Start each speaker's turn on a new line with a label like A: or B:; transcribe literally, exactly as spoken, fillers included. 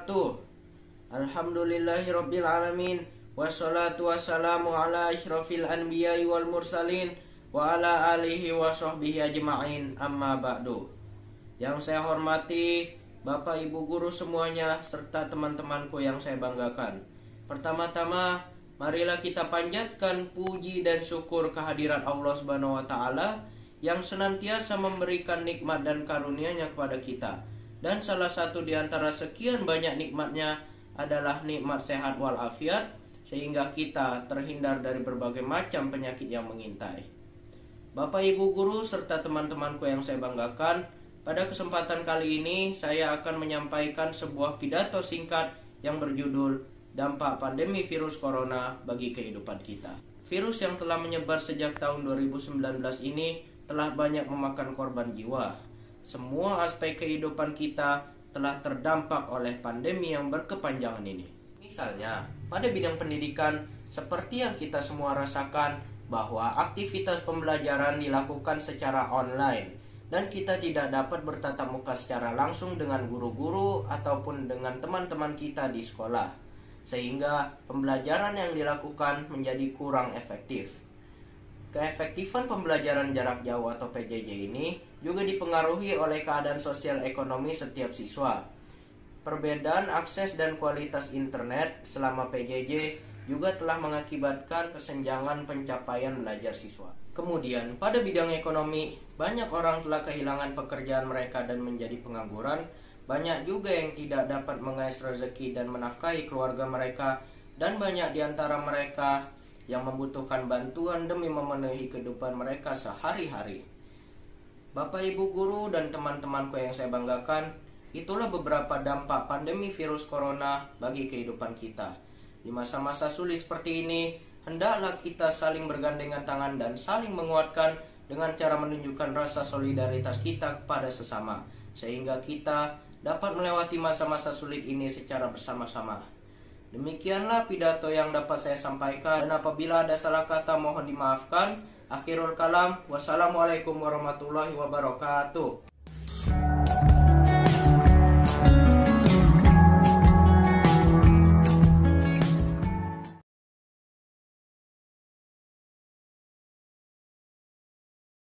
A: wabarakatuh. Alhamdulillahirabbil alamin. Wassalatu wassalamu ala asyrafil anbiya'i wal mursalin wa ala alihi wa sahbihi ajma'in, amma ba'du. Yang saya hormati Bapak Ibu guru semuanya serta teman-temanku yang saya banggakan. Pertama-tama, marilah kita panjatkan puji dan syukur kehadirat Allah Subhanahu wa taala yang senantiasa memberikan nikmat dan karunia-Nya kepada kita. Dan salah satu di antara sekian banyak nikmatnya adalah nikmat sehat walafiat, sehingga kita terhindar dari berbagai macam penyakit yang mengintai. Bapak Ibu guru serta teman-temanku yang saya banggakan, pada kesempatan kali ini saya akan menyampaikan sebuah pidato singkat yang berjudul Dampak Pandemi Virus Corona bagi Kehidupan Kita. Virus yang telah menyebar sejak tahun dua ribu sembilan belas ini telah banyak memakan korban jiwa. Semua aspek kehidupan kita telah terdampak oleh pandemi yang berkepanjangan ini. Misalnya, pada bidang pendidikan, seperti yang kita semua rasakan bahwa aktivitas pembelajaran dilakukan secara online dan kita tidak dapat bertatap muka secara langsung dengan guru-guru ataupun dengan teman-teman kita di sekolah, sehingga pembelajaran yang dilakukan menjadi kurang efektif. Keefektifan pembelajaran jarak jauh atau P J J ini juga dipengaruhi oleh keadaan sosial ekonomi setiap siswa. Perbedaan akses dan kualitas internet selama P J J juga telah mengakibatkan kesenjangan pencapaian belajar siswa. Kemudian, pada bidang ekonomi, banyak orang telah kehilangan pekerjaan mereka dan menjadi pengangguran. Banyak juga yang tidak dapat mengais rezeki dan menafkahi keluarga mereka, dan banyak di antara mereka yang membutuhkan bantuan demi memenuhi kehidupan mereka sehari-hari. Bapak Ibu guru dan teman-temanku yang saya banggakan, itulah beberapa dampak pandemi virus corona bagi kehidupan kita. Di masa-masa sulit seperti ini, hendaklah kita saling bergandengan tangan dan saling menguatkan dengan cara menunjukkan rasa solidaritas kita kepada sesama, sehingga kita dapat melewati masa-masa sulit ini secara bersama-sama. Demikianlah pidato yang dapat saya sampaikan, dan apabila ada salah kata mohon dimaafkan. Akhirul kalam, wassalamualaikum warahmatullahi wabarakatuh.